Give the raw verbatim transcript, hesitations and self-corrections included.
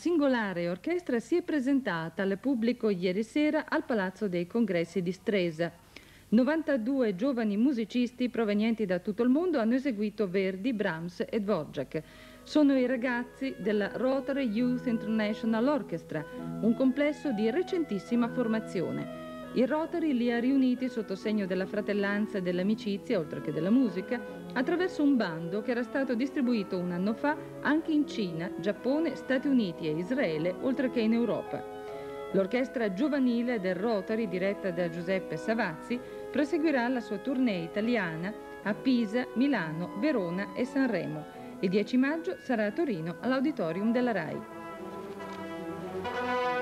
singolare orchestra si è presentata al pubblico ieri sera al Palazzo dei Congressi di Stresa. novantadue giovani musicisti provenienti da tutto il mondo hanno eseguito Verdi, Brahms e Dvorak. Sono i ragazzi della Rotary Youth International Orchestra, un complesso di recentissima formazione. Il Rotary li ha riuniti sotto segno della fratellanza e dell'amicizia, oltre che della musica, attraverso un bando che era stato distribuito un anno fa anche in Cina, Giappone, Stati Uniti e Israele, oltre che in Europa. L'orchestra giovanile del Rotary, diretta da Giuseppe Savazzi, proseguirà la sua tournée italiana a Pisa, Milano, Verona e Sanremo. Il dieci maggio sarà a Torino all'Auditorium della RAI.